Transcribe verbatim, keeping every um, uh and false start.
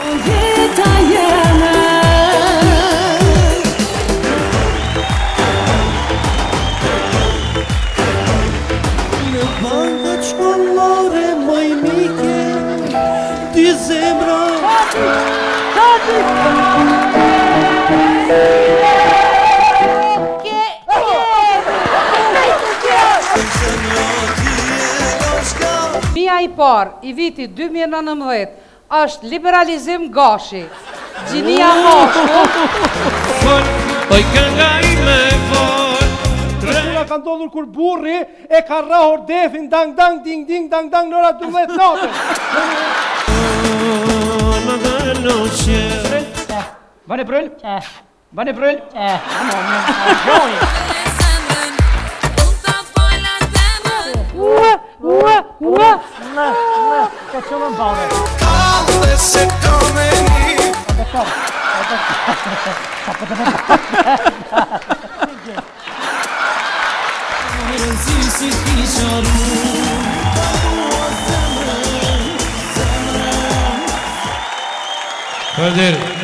Jeta jeme Në banka shkollore maj mike Di zemra Tati! Mia i par i vitit dy mijë e nëntëdhjetë është liberalizim gashi. Gjinia mashkull. Oj kënga ime fol Kështuna ka ndodhur kur burri e ka rrahur defin dang dang ding ding dang dang në ora dymbëdhjetë natën. Bane Brøll? Bane Brøll? Ua, ua, ua. Ka qëllën bane. Kalle se kameni Si ti qaru Kadir